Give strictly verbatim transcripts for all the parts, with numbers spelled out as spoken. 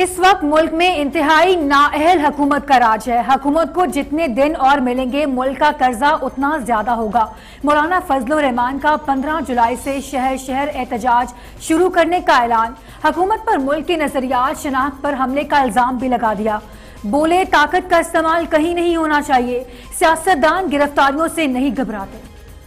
اس وقت ملک میں انتہائی نااہل حکومت کا راج ہے۔ حکومت کو جتنے دن اور ملیں گے ملک کا قرضہ اتنا زیادہ ہوگا۔ مولانا فضل الرحمان کا پندرہ جولائی سے شہر شہر احتجاج شروع کرنے کا اعلان۔ حکومت پر ملک کے نظریات شناخت پر حملے کا الزام بھی لگا دیا۔ بولے طاقت کا استعمال کہیں نہیں ہونا چاہیے، سیاستدان گرفتاریوں سے نہیں گھبراتے۔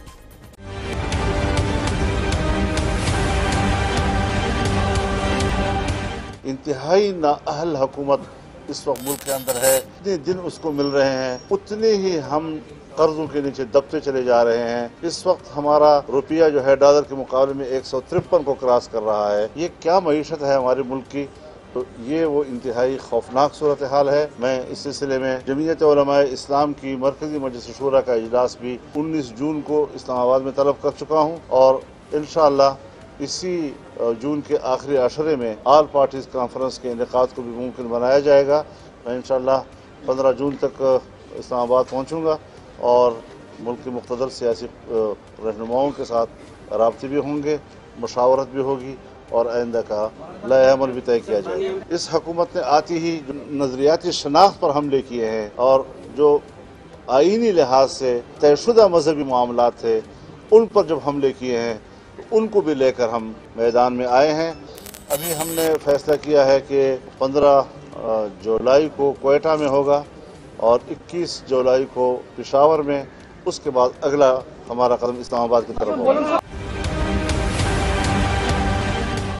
انتہائی نااہل حکومت اس وقت ملک کے اندر ہے۔ جتنے دن اس کو مل رہے ہیں اتنے ہی ہم قرضوں کے نیچے دبتے چلے جا رہے ہیں۔ اس وقت ہمارا روپیہ جو ہے ڈالر کے مقابلے میں ایک سو ترپن کو کراس کر رہا ہے۔ یہ کیا معیشت ہے ہمارے ملک کی؟ تو یہ وہ انتہائی خوفناک صورتحال ہے۔ میں اس سلسلے میں جمعیت علماء اسلام کی مرکزی مجلس شورا کا اجلاس بھی انیس جون کو اسلام آباد میں طلب کر چکا ہوں، اور انشاءاللہ اسی جون کے آخری عشرے میں آل پارٹیز کانفرنس کے انعقاد کو بھی ممکن بنایا جائے گا۔ میں انشاءاللہ پندرہ جون تک اسلام آباد پہنچوں گا اور ملک کے مقتدر سیاسی رہنماؤں کے ساتھ رابطے بھی ہوں گے، مشاورت بھی ہوگی اور آئندہ کا لائحہ عمل بھی طے کیا جائے گا۔ اس حکومت نے آتی ہی نظریاتی شناخت پر حملے کیے ہیں، اور جو آئینی لحاظ سے طے شدہ مذہبی معاملات تھے ان پر جب حملے کیے ہیں ان کو بھی لے کر ہم میدان میں آئے ہیں۔ ابھی ہم نے فیصلہ کیا ہے کہ پندرہ جولائی کو کوئٹہ میں ہوگا اور اکیس جولائی کو پشاور میں، اس کے بعد اگلا ہمارا قدم اسلام آباد کی طرف ہوگا۔